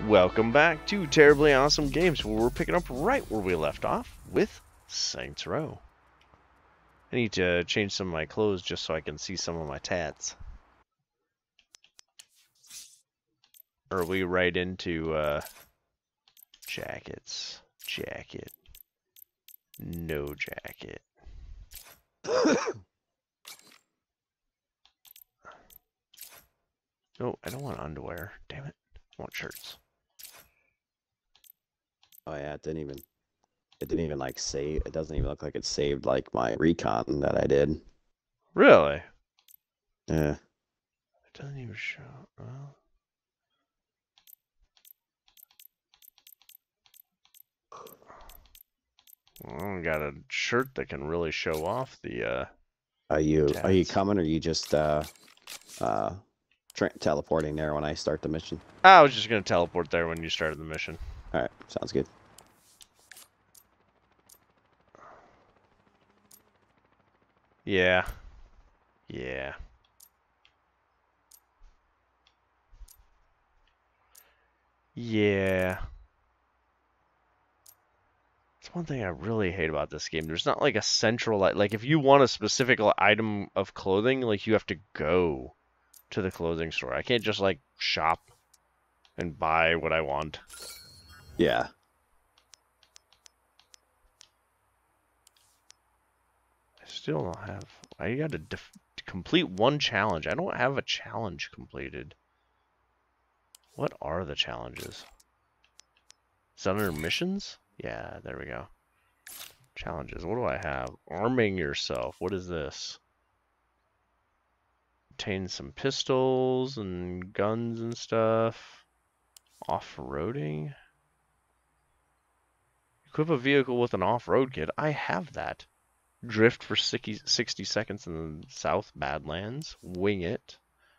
Welcome back to Terribly Awesome Games, where we're picking up right where we left off with Saints Row. I need to change some of my clothes just so I can see some of my tats. Or are we right into jackets? Jacket. No jacket. No, I don't want underwear. Damn it. I want shirts. Oh yeah, it didn't even like save. It doesn't even look like it saved like my recon that I did. Really? Yeah. It doesn't even show. Well. I got a shirt that can really show off the Are you tats. coming, or are you just teleporting there when I start the mission? I was just gonna teleport there when you started the mission. All right, sounds good. Yeah. Yeah. Yeah. That's one thing I really hate about this game. There's not like a central, like if you want a specific item of clothing, like you have to go to the clothing store. I can't just like shop and buy what I want. Yeah. I still don't have, I gotta complete one challenge. I don't have a challenge completed. What are the challenges? Is that under missions? Yeah, there we go. Challenges. What do I have? Arming yourself. What is this? Obtain some pistols and guns and stuff. Off-roading. Equip a vehicle with an off-road kit. I have that. Drift for 60 seconds in the South Badlands. Wing it.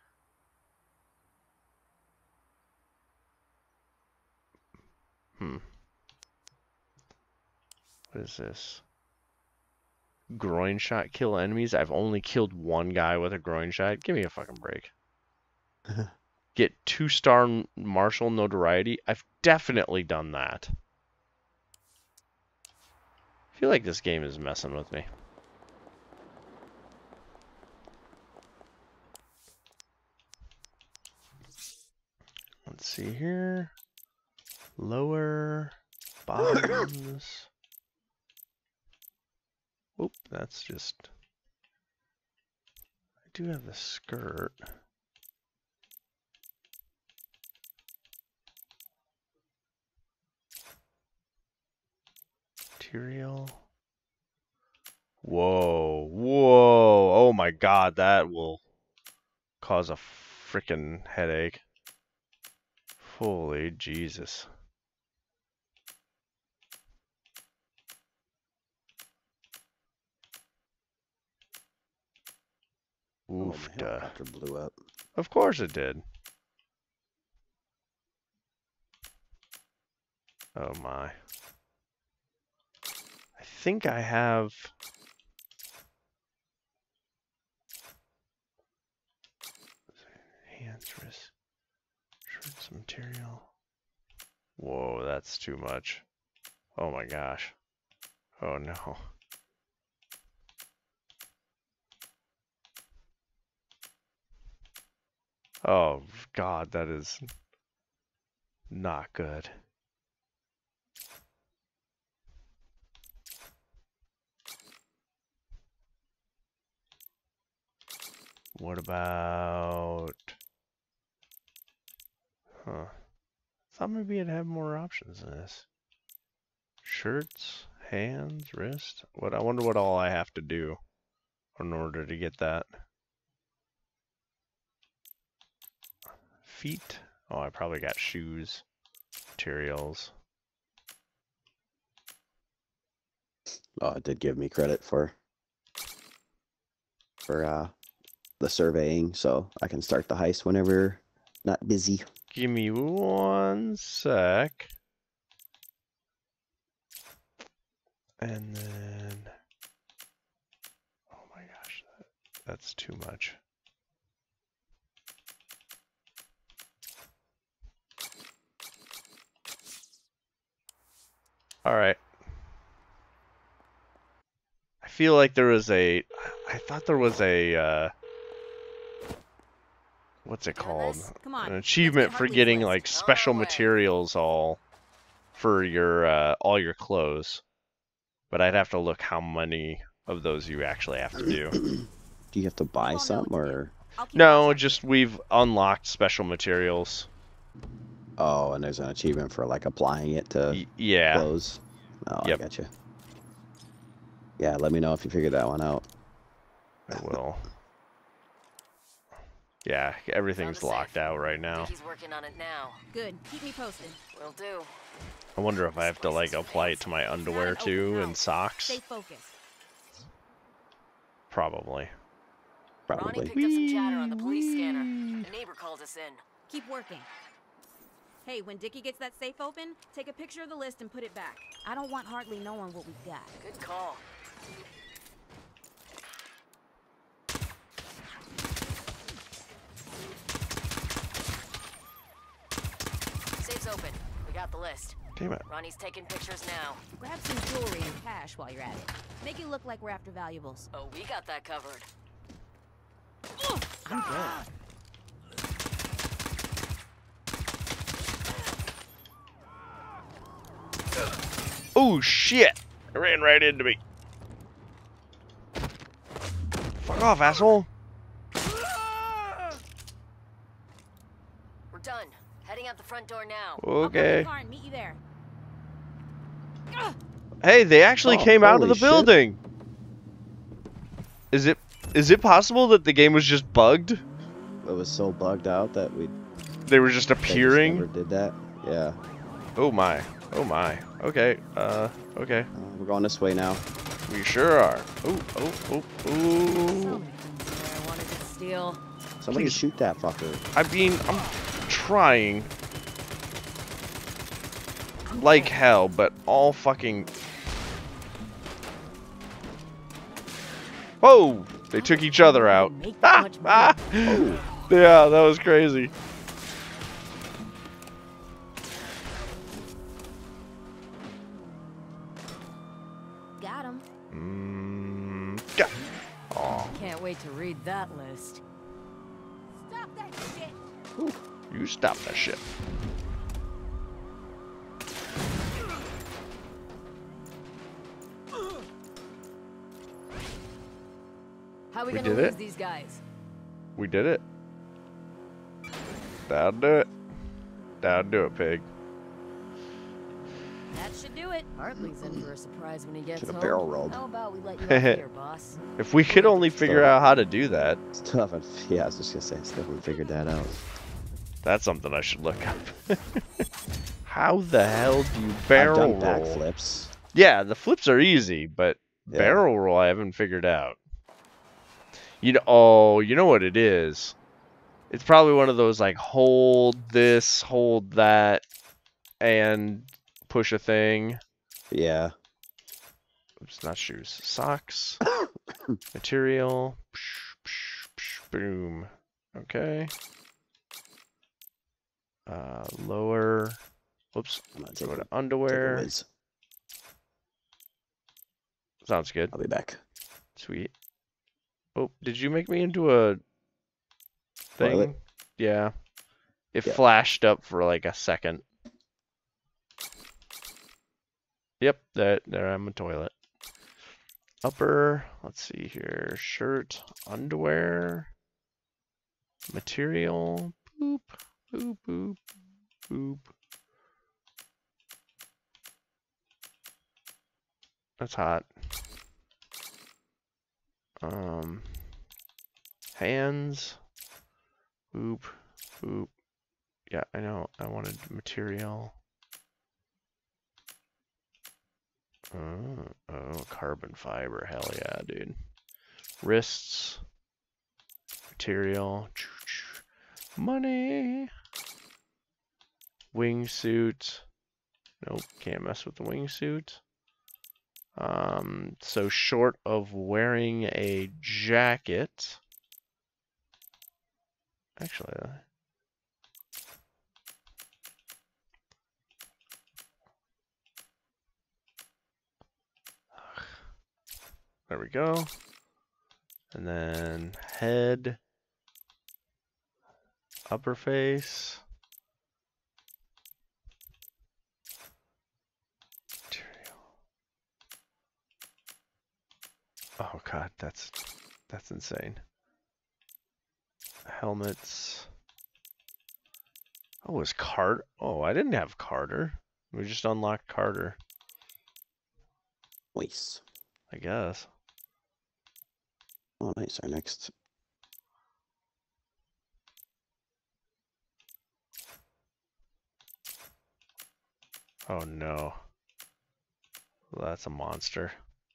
What is this? Groin shot. Kill enemies. I've only killed one guy with a groin shot. Give me a fucking break. Get 2-star martial notoriety. I've definitely done that. I feel like this game is messing with me. Let's see here. Lower bottoms. Oop, that's just... I do have the skirt. Material. Whoa, whoa. Oh my god, that will cause a freaking headache. Holy Jesus. Oof, Oh, my helicopter blew up. Of course it did. Oh my. I think I have... Hands, wrist, shirts, material. Whoa, that's too much. Oh my gosh. Oh no. Oh god, that is not good. What about... Huh. Thought maybe I'd have more options than this. Shirts, hands, wrist. What? I wonder what all I have to do in order to get that. Feet. Oh, I probably got shoes, materials. Oh, it did give me credit for the surveying, so I can start the heist whenever not busy. Give me one sec. And then... Oh my gosh, that's too much. Alright. I feel like there was a... I thought there was a, what's it called? Come on. An achievement for getting, like, special materials all for your, all your clothes. But I'd have to look how many of those you actually have to do. Do you have to buy some, or? No, just we've unlocked special materials. Oh, and there's an achievement for like applying it to Yeah. clothes. Oh, Yep. I gotcha. Yeah, let me know if you figure that one out. I will. Yeah, everything's locked out right now. He's working on it now. Good. Keep me posted. Will do. I wonder if I have to like apply it to my underwear too and socks. Stay focused. Probably. Probably. Ronnie picked up some chatter on the police scanner. A neighbor called us in. Keep working. Hey, when Dickie gets that safe open, take a picture of the list and put it back. I don't want Hartley knowing what we've got. Good call. Safe's open. We got the list. Damn it. Ronnie's taking pictures now. Grab some jewelry and cash while you're at it. Make it look like we're after valuables. Oh, we got that covered. I'm good. Oh shit! It ran right into me. Fuck off, asshole. We're done. Heading out the front door now. Okay. I'll car and meet you there. Hey, they actually came out of the holy shit. building. Is it possible that the game was just bugged? It was so bugged out that They were just they just appearing? never did that. Yeah. Oh my. Oh my. Okay. Okay. We're going this way now. We sure are. Oh, oh, oh, oh. I wanted to steal. Somebody Please. shoot that fucker. I mean, I'm trying like hell, but all fucking... Whoa! They took each other out. Make that much money. Oh. Yeah, that was crazy. Got him. Yeah. Aw, Can't wait to read that list. Stop that shit. you stop that shit. How are we We gonna did lose it. these guys? We did it. That'll do it. That'll do it, pig. That should do it. Hartley's in for a surprise when he gets Should have home. barrel rolled. How about we let you out here, boss? If we could only figure out how to do that, Still haven't. Yeah, I was just gonna say, still haven't figured that out. that's something I should look up. How the hell do you barrel I've done roll? backflips. Yeah, the flips are easy, but Yeah. barrel roll I haven't figured out. You know, oh, you know what it is? It's probably one of those like hold this, hold that, and push a thing. Yeah. Oops, not shoes. Socks. Material. Boom. Okay. Lower. Whoops. I'm gonna Go take to a, take a underwear. whiz. Sounds good. I'll be back. Sweet. Oh, did you make me into a thing? Toilet? Yeah. It Yeah. flashed up for like a second. Yep, there I'm a toilet. Upper, let's see here. Shirt, underwear, material, boop, boop, boop, boop. That's hot. Hands, boop, boop. Yeah, I know. I wanted material. Oh, carbon fiber. Hell yeah, dude. Wrists. Material. Money. Wingsuit. Nope, can't mess with the wingsuit. So short of wearing a jacket. Actually, There we go. And then head, upper face. Material. Oh god, that's insane. Helmets. Oh, is Carter? Oh, I didn't have Carter. We just unlocked Carter, Nice. I guess. Oh, nice. Our next. Oh no. Well, that's a monster.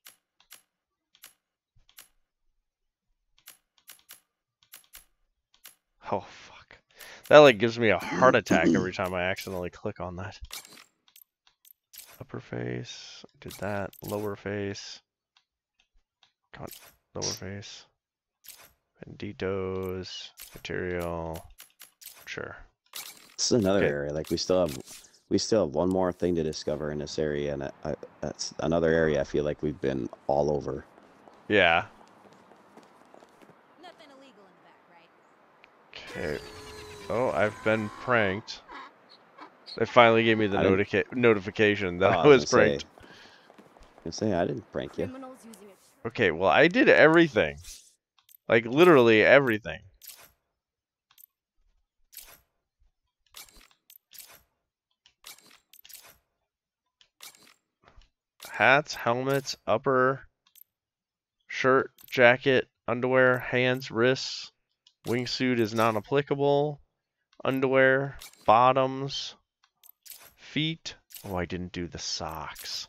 Oh fuck. That like gives me a heart attack every time I accidentally click on that. Upper face. Did that. Lower face. God, lower face. Banditos. Material. Sure. This is another Okay. area. Like we still have one more thing to discover in this area, and that's another area I feel like we've been all over. Yeah. Nothing illegal in the back, right? Okay. Oh, I've been pranked. They finally gave me the notification that I was pranked. I didn't prank you. Criminals using a Okay, well, I did everything. Like, literally everything. Hats, helmets, upper, shirt, jacket, underwear, hands, wrists. Wingsuit is not applicable. Underwear, bottoms, feet. Oh, I didn't do the socks.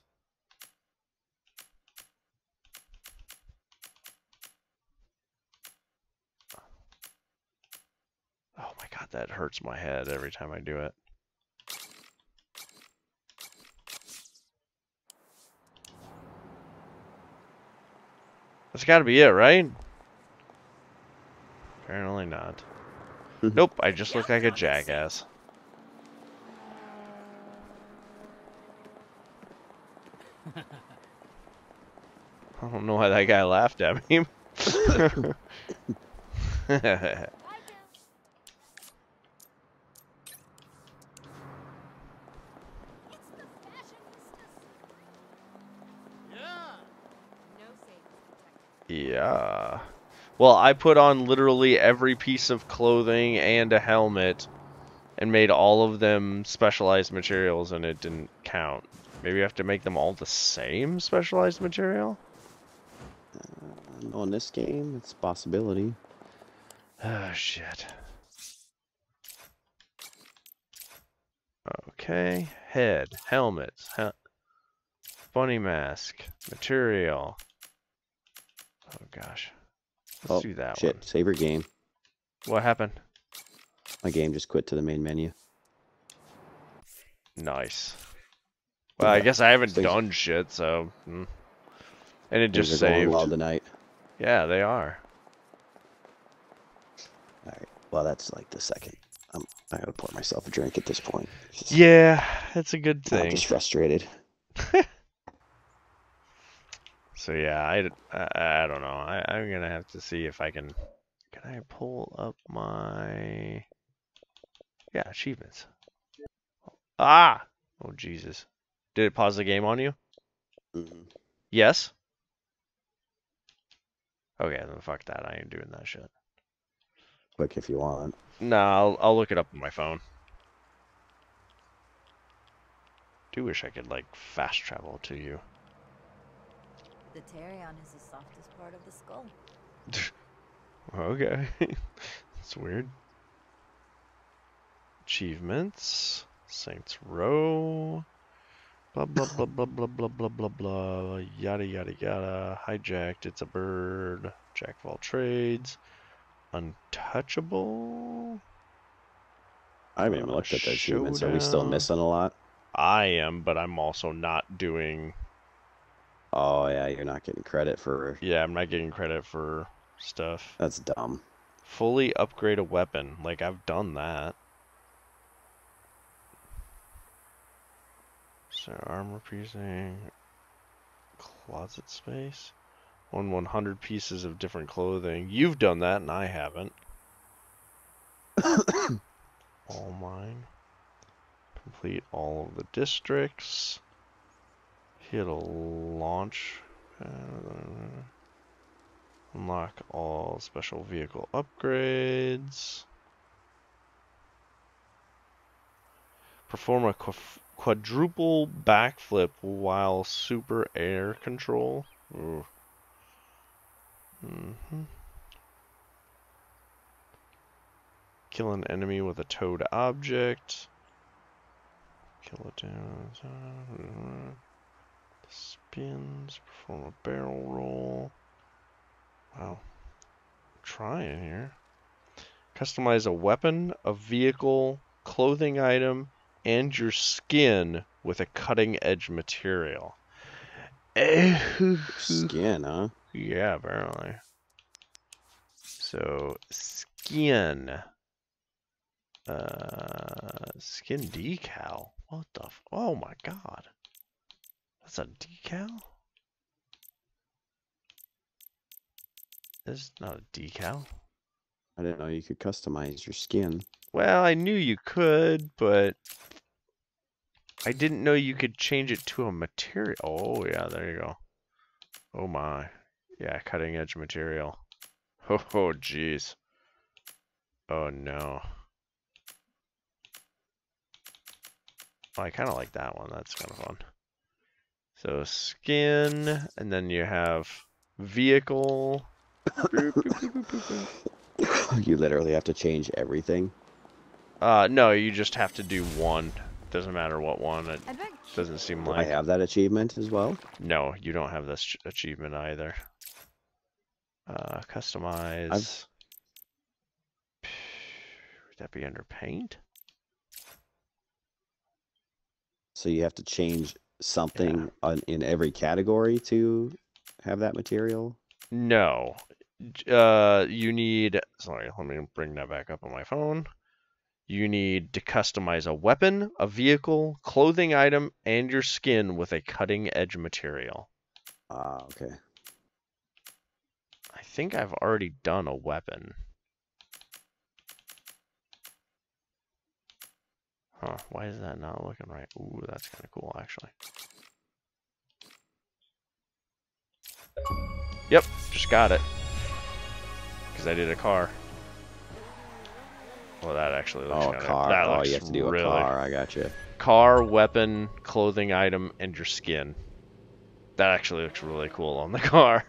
Oh my god, that hurts my head every time I do it. That's gotta be it, right? Apparently not. Nope, I just look like a jackass. I don't know why that guy laughed at me. no savings detected. Yeah. Well, I put on literally every piece of clothing and a helmet and made all of them specialized materials and it didn't count. Maybe you have to make them all the same specialized material? No, in this game, it's a possibility. Oh, shit. Okay. Head, helmets, bunny mask, material. Oh, gosh. Let's do that shit. one. Save your game. What happened? My game just quit to the main menu. Nice. Well, I guess I haven't Things- done shit, so... And it Things just are going saved. well tonight. Yeah, they are. Alright, well, that's like the second. I gotta pour myself a drink at this point. Yeah, that's a good I'm thing. just frustrated. So yeah, I don't know. I'm gonna have to see if I can I pull up my... Yeah, achievements. Ah! Oh, Jesus. Did it pause the game on you? Mm-hmm. Yes? Okay, then fuck that. I ain't doing that shit. Quick if you want. Nah, I'll look it up on my phone. Do wish I could, like, fast travel to you. The Terion is the softest part of the skull. Okay. That's weird. Achievements. Saints Row. Blah, blah, blah, blah, blah, blah, blah, blah, blah. Yada, yada, yada. Hijacked. It's a bird. Jack of all trades. Untouchable. I haven't even looked at the achievements. Are we still Showdown. missing a lot? I am, but I'm also not doing... Oh, yeah, you're not getting credit for... Yeah, I'm not getting credit for stuff. That's dumb. Fully upgrade a weapon. Like, I've done that. So, armor piercing... Closet space? On 100 pieces of different clothing. You've done that, and I haven't. All mine. Complete all of the districts. Hit a launch. Unlock all special vehicle upgrades. Perform a quadruple backflip while super air control. Ooh. Kill an enemy with a towed object. Kill it down. Spins. Perform a barrel roll. Wow. I'm trying here. Customize a weapon, a vehicle, clothing item, and your skin with a cutting edge material. Skin, huh? Yeah, apparently. So, skin. Skin decal. What the oh my god. That's a decal? This is not a decal. I didn't know you could customize your skin. Well, I knew you could, but I didn't know you could change it to a material. Oh, yeah, there you go. Oh my. Yeah, cutting edge material. Oh, jeez. Oh, no. Oh, I kind of like that one. That's kind of fun. So, skin, and then you have vehicle. You literally have to change everything. No, you just have to do one. Doesn't matter what one. It doesn't seem like. I have that achievement as well. No, you don't have this achievement either. Customize. Would that be under paint? So you have to change something in every category to have that material? No. You need. Sorry, let me bring that back up on my phone. You need to customize a weapon, a vehicle, clothing item, and your skin with a cutting edge material. Ah, okay. I think I've already done a weapon. Huh, why is that not looking right? Ooh, that's kind of cool, actually. Yep, just got it. Because I did a car. Well, that actually looks a car. That you have to do a car. I got you. Car, weapon, clothing item, and your skin. That actually looks really cool on the car.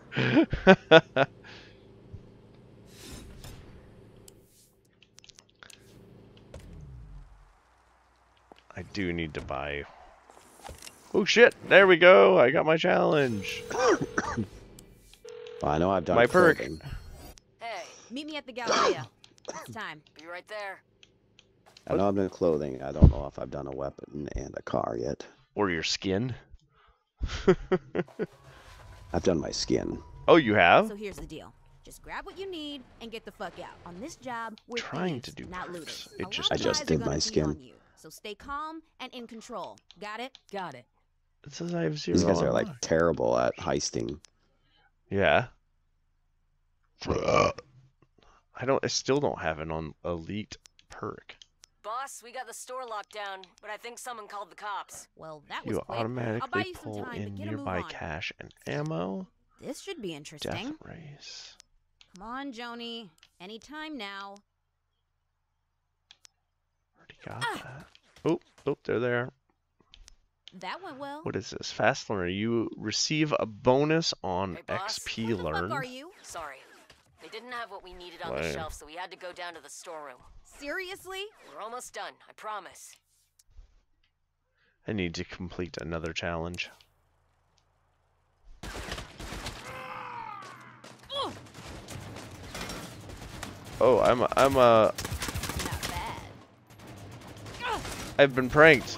I do need to buy. Oh shit! There we go. I got my challenge. Well, I know I've done my perk. Hey, meet me at the Galleria. It's time. Be right there. I know I've done clothing. I don't know if I've done a weapon and a car yet. Or your skin. I've done my skin. Oh, you have? So here's the deal. Just grab what you need and get the fuck out. On this job, we're trying thieves, to do not perks. looters. I just did my skin. So stay calm and in control. Got it? Got it. It says I have 0. These guys are like terrible at heisting. Yeah. I still don't have an on elite perk. Boss, we got the store locked down, but I think someone called the cops. Well, that was You quick. automatically I'll buy you some pull time, in but get a move nearby on. cash and ammo. This should be interesting. Death race. Come on, Joni. Anytime now. Already got that. Oh, they're there. That went well. What is this? Fast learner. You receive a bonus on Hey, boss. XP Where the learned. fuck are you? Sorry. They didn't have what we needed on the Lame. shelf, so we had to go down to the storeroom. Seriously? We're almost done, I promise. I need to complete another challenge. Oh, Not bad. I've been pranked.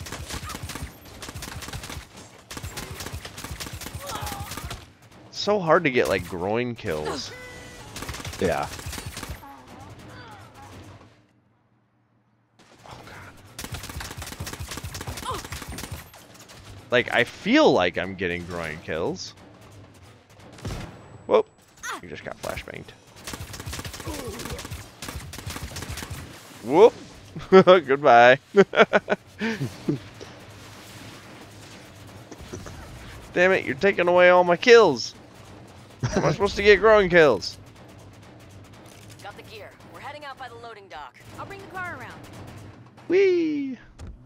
So hard to get like groin kills. Yeah. Oh god. Like I feel like I'm getting groin kills. You just got flashbanged. Whoop! Goodbye. Damn it, you're taking away all my kills. How am I supposed to get growing kills? Got the gear. We're heading out by the loading dock. I'll bring the car around. Whee!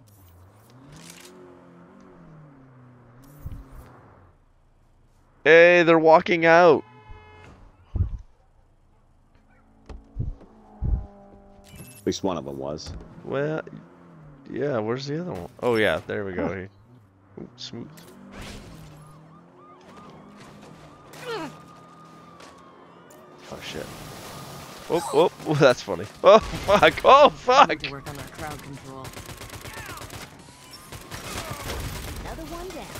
Hey, they're walking out. At least one of them was. Well, yeah, where's the other one? Oh, yeah, there we go. Ooh, smooth. Oh, shit. Oh, oh, that's funny. Oh, fuck. Oh, fuck. Need to work on our crowd control. Another one down.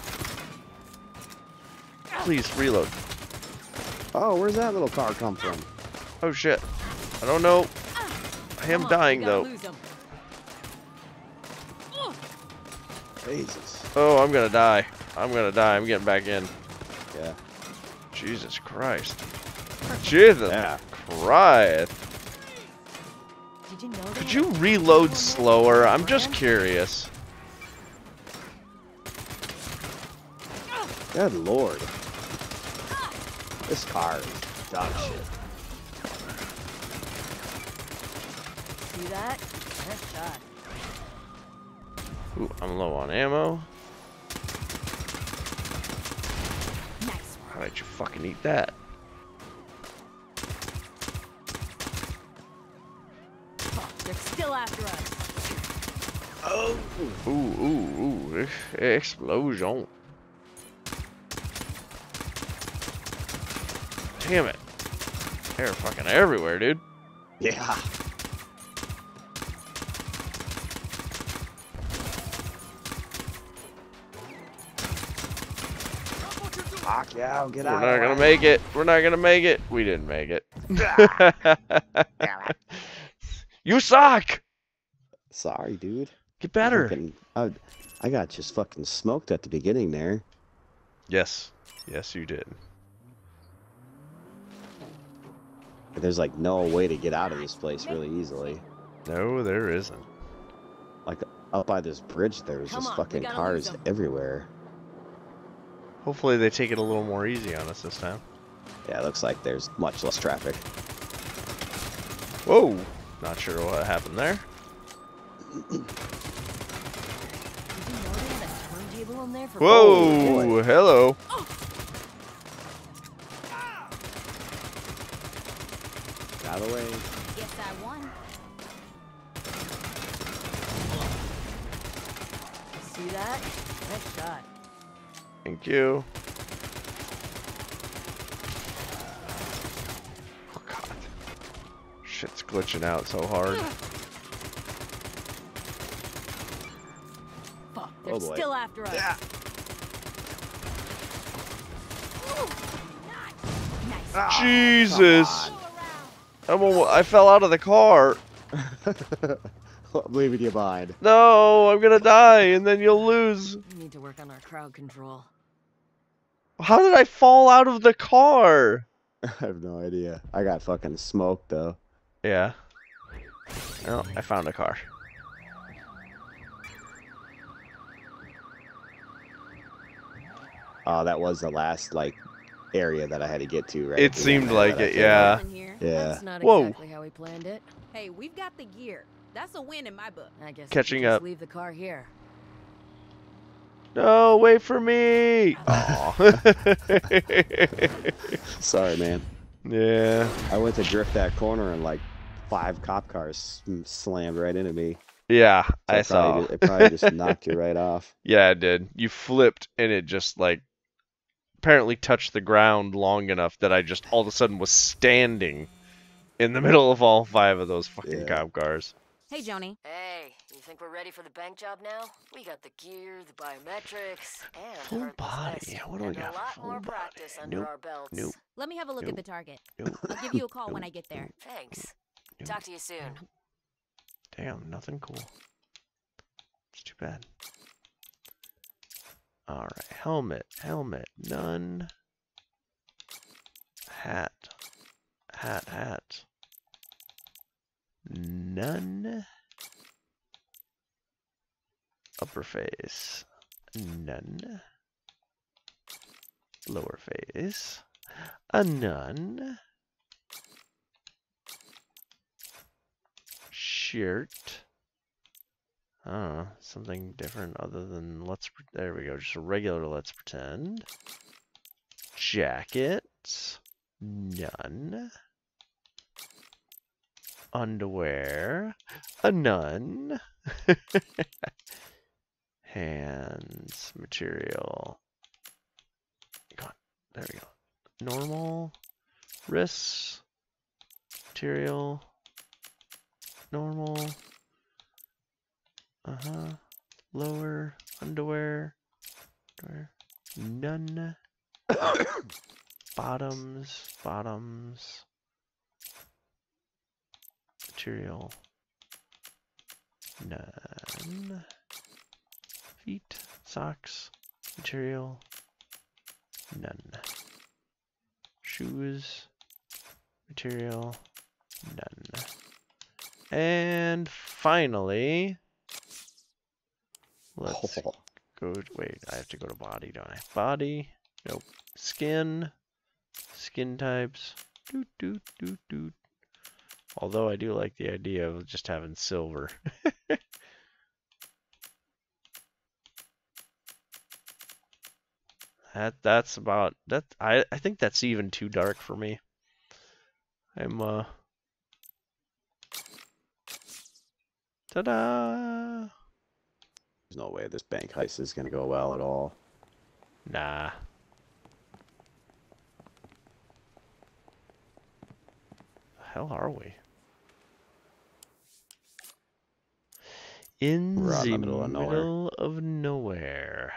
Please, reload. Oh, where's that little car come from? Oh, shit. I don't know. I am dying, though. Lose 'em. Jesus. Oh, I'm gonna die. I'm gonna die. I'm getting back in. Yeah. Jesus Christ. Jesus Yeah. Christ. Did you know that? Could you reload slower? I'm just curious. Good lord. This car is dog shit. See that? Nice shot. Ooh, I'm low on ammo. Nice one. How did you fucking eat that? Fuck, they're still after us. Oh. Ooh. Explosion. Damn it. They're fucking everywhere, dude. Yeah. Fuck yeah, get We're out. not gonna make it. We're not gonna make it. We didn't make it. You suck! Sorry, dude. Get better. I got just fucking smoked at the beginning there. Yes. Yes, you did. There's like no way to get out of this place really easily. No, there isn't. Like up by this bridge, there's Come just on, we fucking gotta cars lose 'em. everywhere. Hopefully they take it a little more easy on us this time. Yeah, it looks like there's much less traffic. Whoa! Not sure what happened there. Did you know they had a turntable in there for Whoa! boy. Hello. Out of the way. Guess I won. See that? Nice shot. Thank you. Oh god. Shit's glitching out so hard. Fuck, they're Oh, boy. still after us. Yeah. Nice. Ah, Jesus! come I fell out of the car. I'm leaving you behind. No, I'm gonna die and then you'll lose. We need to work on our crowd control. How did I fall out of the car? I have no idea. I got fucking smoked though. Yeah. Well, I found a car. Oh, that was the last like area that I had to get to, right? It The seemed one like that I it, came yeah. out. In here. Yeah. That's not Whoa. exactly how we planned it. Hey, we've got the gear. That's a win in my book. I guess Catching we just up. leave the car here. No, wait for me. Aw. Sorry, man. Yeah. I went to drift that corner and like 5 cop cars slammed right into me. Yeah, So I saw. It probably just knocked you right off. Yeah, it did. You flipped and it just like apparently touched the ground long enough that I just all of a sudden was standing in the middle of all 5 of those fucking Yeah. cop cars. Hey, Joni. Hey, you think we're ready for the bank job now? We got the gear, the biometrics, and Full Heartless body. Vest, What do we and got a for lot full more body? practice under Nope, our belts. nope. Let me have a look Nope. at the target. Nope. I'll give you a call when Nope. I get there. Thanks. Nope. Talk to you soon. Damn, nothing cool. It's too bad. Alright, helmet, none. Hat, Hat. None. Upper face. None. Lower face. A none. Shirt. Something different other than there we go, just a regular let's pretend. Jacket. None. Underwear. A none. Hands. Material. God, there we go. Normal. Wrists. Material. Normal. Lower. Underwear. None. Bottoms. Material. None. Feet. Socks. Material. None. Shoes. Material. None. And finally, let's go. Wait, I have to go to body, don't I? Body. Nope. Skin. Skin types. Doot. Although I do like the idea of just having silver. That's about that. I think that's even too dark for me. I'm ta-da! There's no way this bank heist is gonna go well at all. Nah. The hell are we? We're out the in the middle of nowhere. middle of nowhere.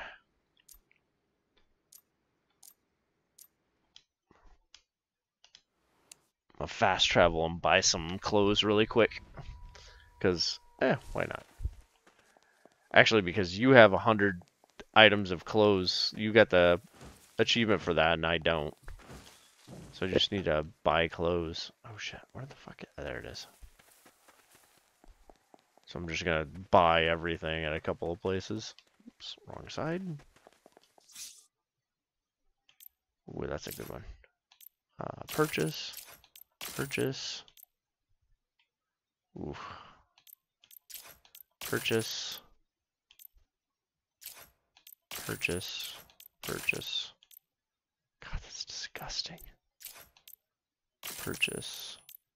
I'll fast travel and buy some clothes really quick. Because, why not? Actually, because you have 100 items of clothes. You got the achievement for that, and I don't. So I just need to buy clothes. Oh shit, where the fuck? There it is. So I'm just gonna buy everything at a couple of places. Oops, wrong side. Ooh, that's a good one. Purchase. Oof. Purchase. God, that's disgusting. Purchase.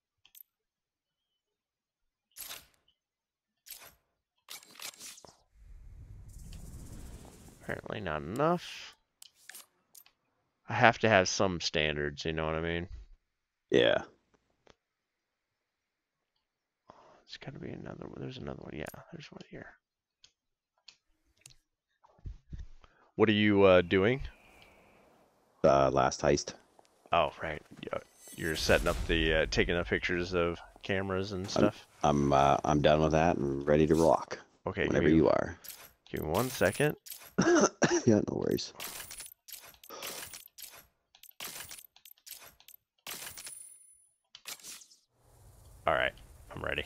Apparently not enough. I have to have some standards, you know what I mean? Yeah. There's gotta be another one. There's another one. Yeah, there's one here. What are you doing? Last heist. Oh, right. Yeah, you're setting up the taking the pictures of cameras and stuff. I'm done with that and ready to rock. Okay, Whenever you are. Give me 1 second. Yeah, no worries. All right, I'm ready.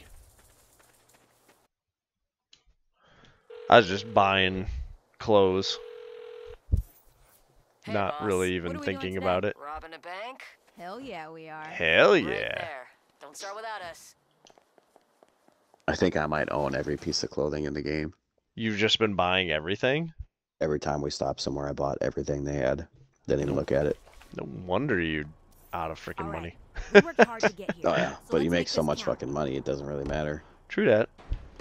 I was just buying clothes, Hey, not boss. really What even are we thinking doing about it. Robbing a bank? Hell yeah, we are. Hell Right yeah. there. Don't start without us. I think I might own every piece of clothing in the game. You've just been buying everything? Every time we stopped somewhere, I bought everything they had. Didn't even look at it. No wonder you're out of freaking All right. money. We worked hard to get here. Oh yeah, so but you let's make so this much count. fucking money, it doesn't really matter. True that.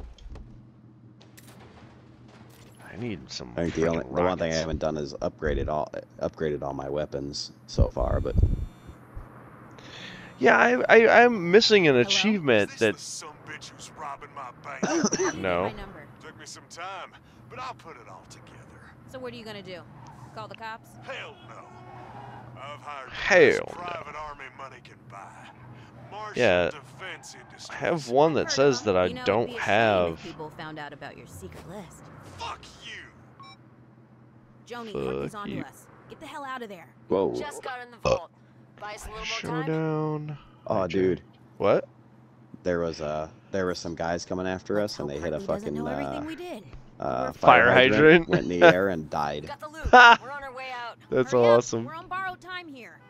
I need some I think the freaking one thing I rockets. haven't done is upgraded all my weapons so far, but Yeah, I'm missing an Hello? achievement Is this that the some bitch who's robbing my bank? How did you get No. my number? Took me some time, but I'll put it all together. So what are you gonna do? Call the cops? Hell no. I've hired the Hell best no. private army money can buy. Martial Yeah, defense industries. I have one that Heard says of that 'em. I You know, it'd don't be a shame have. if people found out about your secret list. Fuck you. Joni, Fuck Hartley's onto you. us. Get the hell out of there. whoa. Just got in the vault. Buy us a little more time? Showdown. Oh, dude, What? there was some guys coming after us, and they hit a Hartley doesn't fucking know everything we did. fire hydrant. hydrant, went in the air and died. Got the loot. We're on our way out. That's Hurry up, awesome. We're on borrowed time here.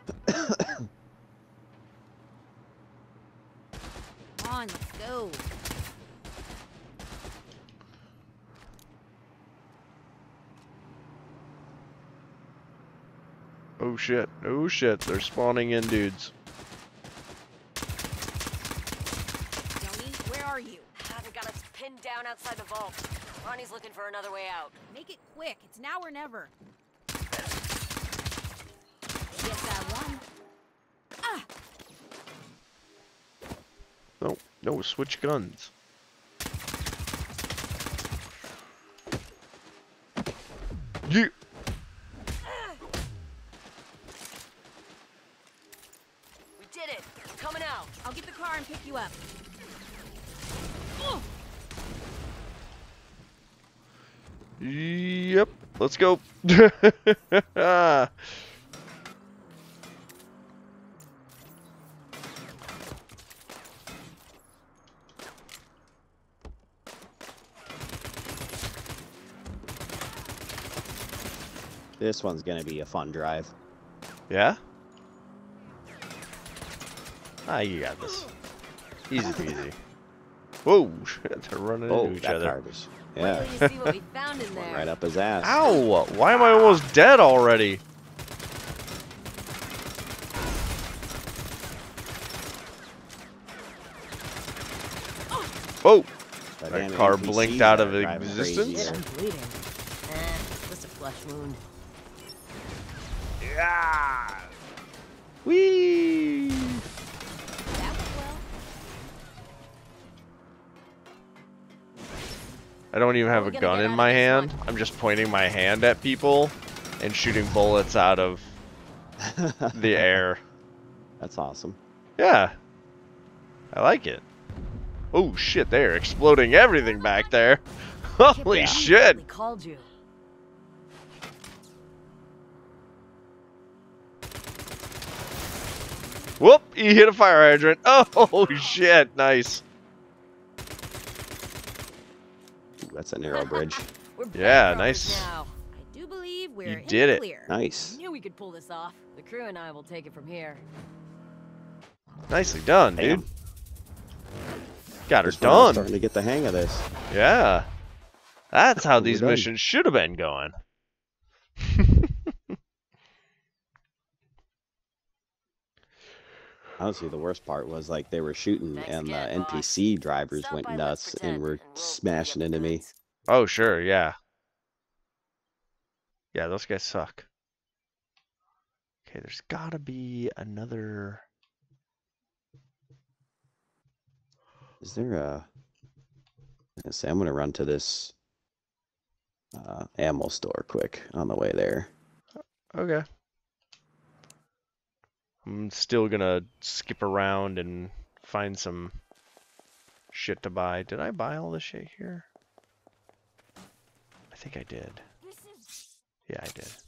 Come on, let's go. Oh shit. Oh shit. They're spawning in dudes. Joni, where are you? They got us pinned down outside the vault. Ronnie's looking for another way out. Make it quick. It's now or never. Guess that one. Ah! No, no, switch guns. Yeah. We did it. We're coming out. I'll get the car and pick you up. Ugh. Yep. Let's go. This one's gonna be a fun drive. Yeah? Ah, you got this. Easy peasy. Whoa, shit, they're running Oh, into each that other. car just, Wait yeah, till you see what we found in went there. right up his ass. Ow! Why am I almost dead already? Oh! That That damn car NPCs blinked out of are driving existence? crazy Shit, here. I'm bleeding. Just a flesh wound. Yeah! Whee! That went well. I don't even have We're a gonna gun get in out of my this hand. one. I'm just pointing my hand at people and shooting bullets out of the air. That's awesome. Yeah. I like it. Oh shit, they're exploding everything back there. Holy Can't shit! believe we called you. Whoop! He hit a fire hydrant. Oh shit, nice. Ooh, that's a narrow bridge. We're bank Yeah, robbers nice. Now. I do believe we're You in did the it. clear. Nice. Knew we could pull this off. The crew and I will take it from here. Nicely done, Damn. dude. Got her This one, I'm done. starting to get the hang of this. Yeah. That's how We're these done. missions should have been going. Honestly, the worst part was like they were shooting Thanks and the again, boss. NPC drivers Stop went by, nuts let's pretend, and were we'll divvy up smashing the into me. goods. Oh, sure, yeah. Yeah, those guys suck. Okay, there's gotta be another... Is there a? I say I'm gonna run to this ammo store quick on the way there. Okay. I'm still gonna skip around and find some shit to buy. Did I buy all this shit here? I think I did. Yeah, I did.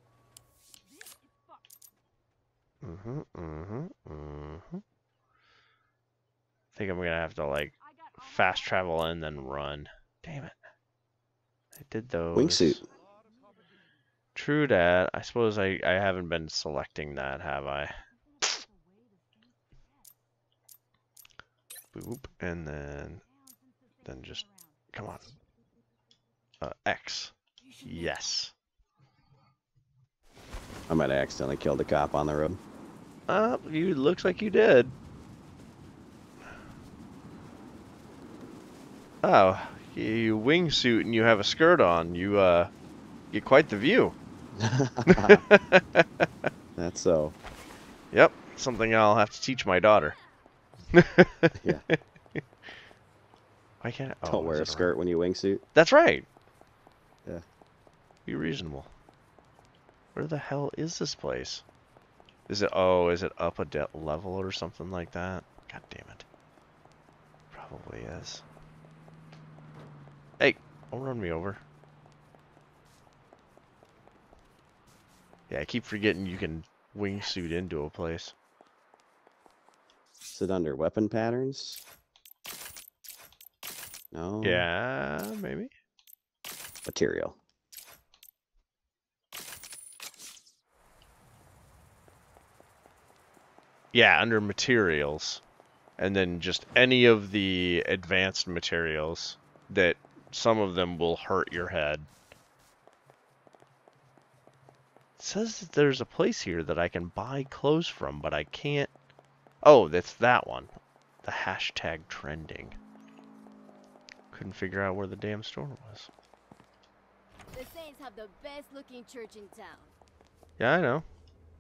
I think I'm gonna have to like fast travel and then run. Damn it. I did those. Wingsuit. True that. I suppose I haven't been selecting that, have I? Boop, and then just, come on. X. Yes. I might have accidentally killed a cop on the road. You looks like you did. Oh, you wingsuit and you have a skirt on. You get quite the view. That's so. Yep, something I'll have to teach my daughter. Yeah. Why can't I? Oh, Don't wear is a it skirt around? when you wingsuit. That's right. Yeah. Be reasonable. Where the hell is this place? Is it? Oh, is it up a level or something like that? God damn it. Probably is. Hey, don't run me over. Yeah, I keep forgetting you can wingsuit into a place. Is it under weapon patterns? No. Yeah, maybe. Material. Yeah, under materials. And then just any of the advanced materials that some of them will hurt your head. It says that there's a place here that I can buy clothes from, but I can't. Oh, that's that one. The hashtag trending. Couldn't figure out where the damn store was. The Saints have the best looking church in town. Yeah, I know.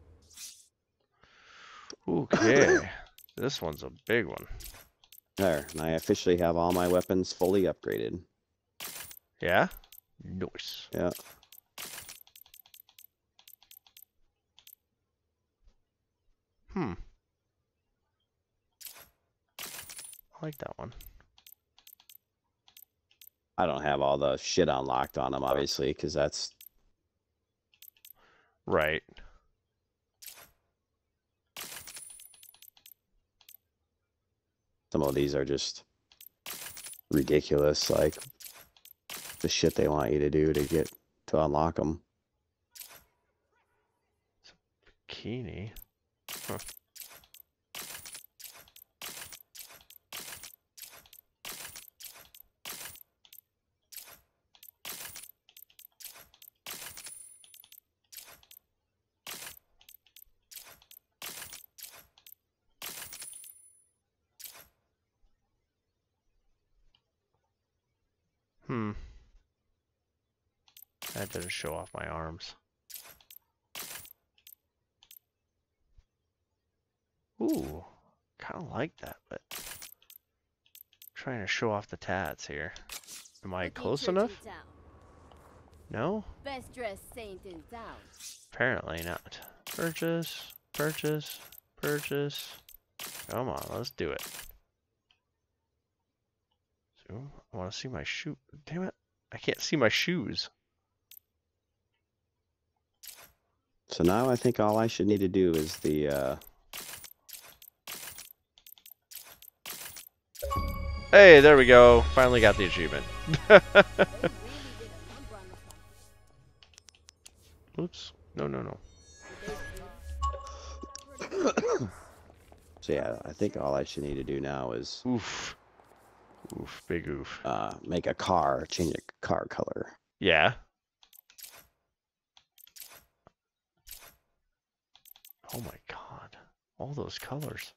Okay. This one's a big one. There, and I officially have all my weapons fully upgraded. Yeah? Nice. Yeah. Hmm. I like that one. I don't have all the shit unlocked on them, obviously, because that's... Right. Some of these are just ridiculous, like the shit they want you to do to unlock them. Bikini. Huh. Hmm. That didn't show off my arms. Ooh, kind of like that, but trying to show off the tats here. Am I Looking close church enough? in town. No? Best dressed saint in town. Apparently not. Purchase, purchase, purchase. Come on, let's do it. So, I want to see my shoe. Damn it. I can't see my shoes. So now I think all I should need to do is the, Hey, there we go. Finally got the achievement. They really did a number on the Oops. No, no, no. so yeah, I think all I should need to do now is, Oof. Oof. Big oof. make a car, change a car color. Yeah. Oh my god. All those colors.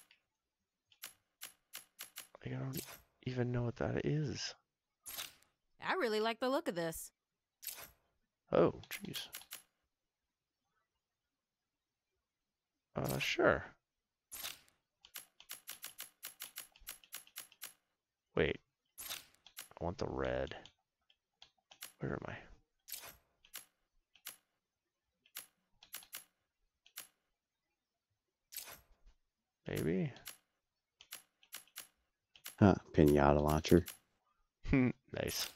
Like, I don't even know what that is. I really like the look of this. Oh, jeez. Sure. Wait. I want the red. Where am I? Maybe? Huh, pinata launcher. Nice.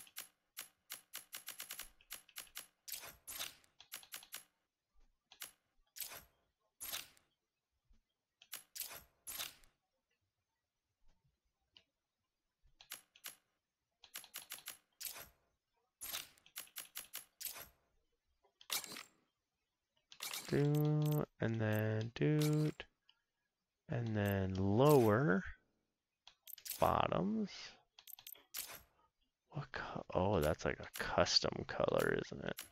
Do, and then dude, and then lower, bottoms. What oh, that's like a custom color, isn't it?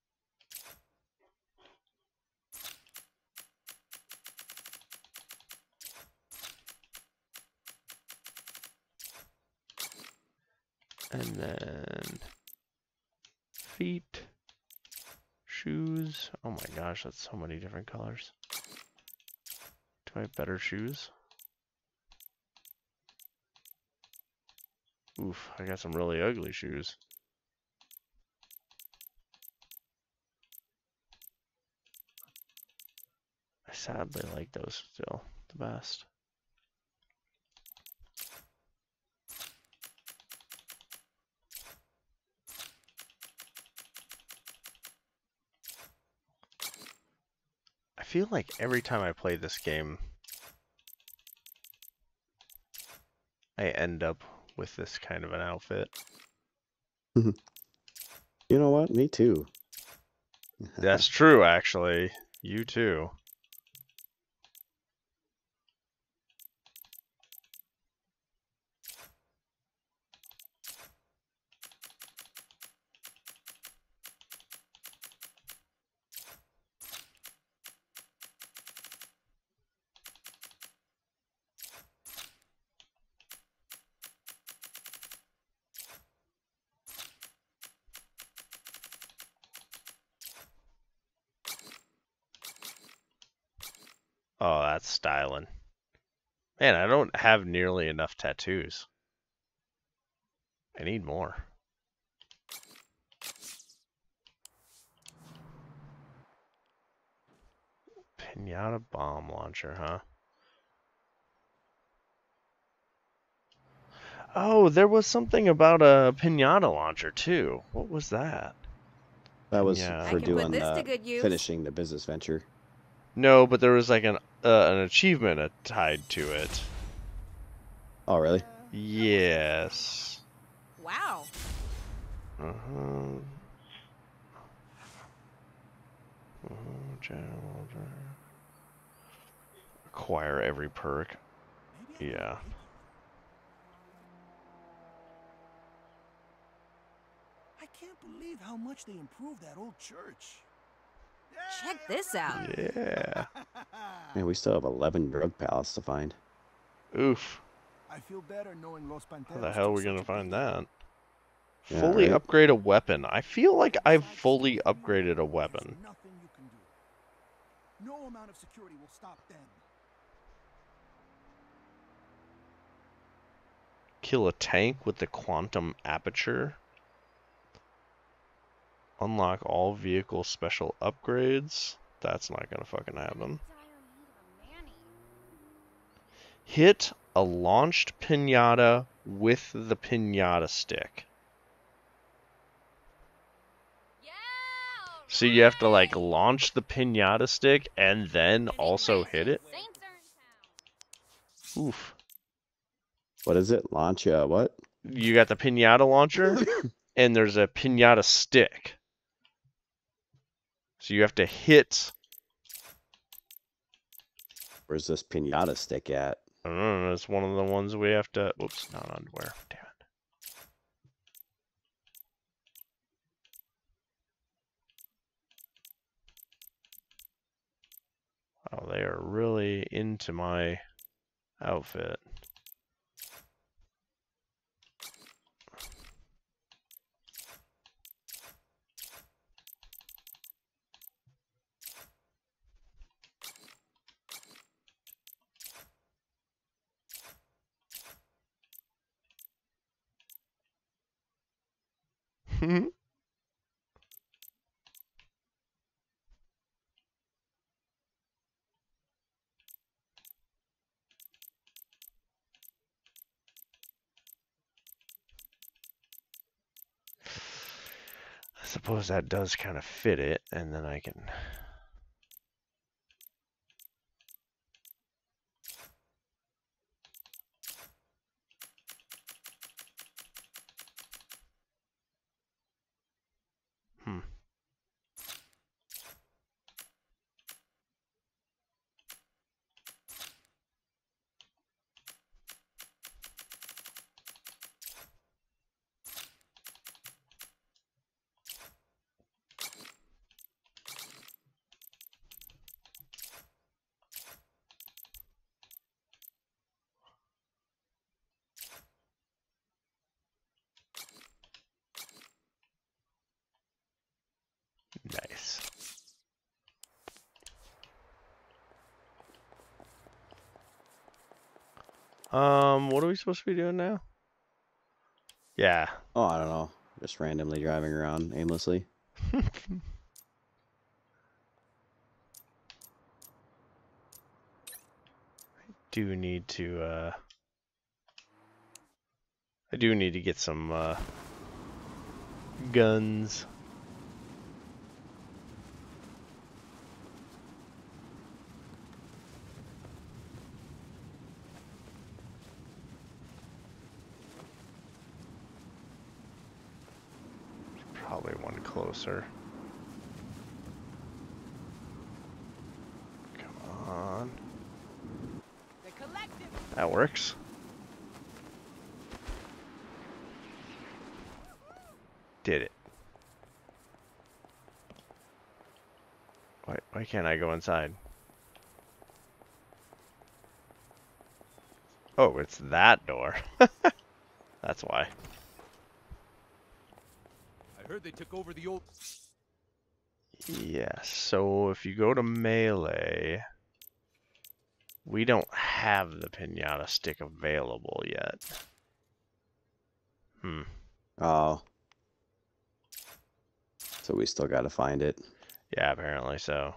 And then feet, shoes. Oh my gosh, that's so many different colors. Do I have better shoes? Oof, I got some really ugly shoes. I sadly like those still the best. I feel like every time I play this game, I end up with this kind of an outfit. You know what? Me too. That's true, actually. You too. Oh, that's styling. Man, I don't have nearly enough tattoos. I need more. Pinata bomb launcher, huh? Oh, there was something about a pinata launcher too. What was that? That was Pinata. I for can put doing this to good use. finishing the business venture. No, but there was like an achievement tied to it. Oh, really? Yes. Wow. Uh-huh. Acquire every perk. Yeah. I can't believe how much they improved that old church. Check this out. Yeah. Man, we still have 11 drug pallets to find. Oof. I feel better knowing Los Panteros. How the hell are we took gonna such a find big hit. that? Yeah, Fully right? upgrade a weapon. I feel like I've fully upgraded a weapon. There's nothing you can do. No amount of security will stop them. Kill a tank with the quantum aperture. Unlock all vehicle special upgrades. That's not gonna fucking happen. Hit a launched pinata with the pinata stick. So you have to like launch the pinata stick and then also hit it? Oof. What is it? Launch what? You got the pinata launcher and there's a pinata stick. So you have to hit. Where's this pinata stick at? I don't know, it's one of the ones we have to. Whoops, not underwear. Damn it. Oh, they are really into my outfit. I suppose that does kind of fit it, and then I can. Hmm. Nice. What are we supposed to be doing now? Yeah. Oh, I don't know. Just randomly driving around aimlessly. do need to, I do need to get some, guns. probably one closer. Come on. That works. Did it. Why can't I go inside? Oh, it's that door. That's why. I heard they took over the old... Yeah, so if you go to melee, we don't have the pinata stick available yet. Oh. So we still gotta find it. Yeah, apparently so.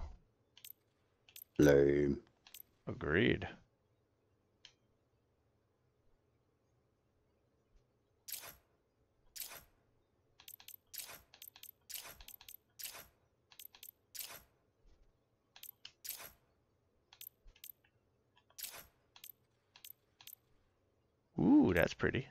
Lame. Agreed. Ooh, that's pretty.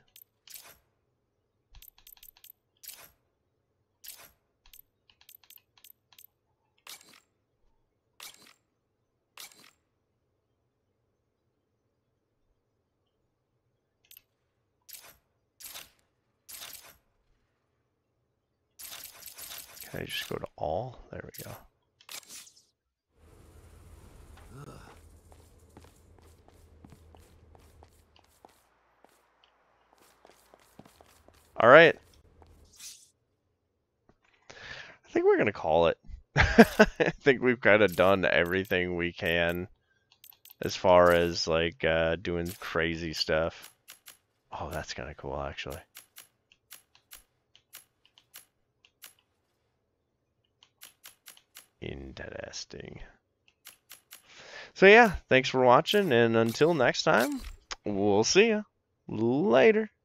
Can I just go to all? There we go. All right. I think we're going to call it. I think we've kind of done everything we can as far as like doing crazy stuff. Oh, that's kind of cool actually. Interesting. So yeah, thanks for watching, and until next time, we'll see ya later.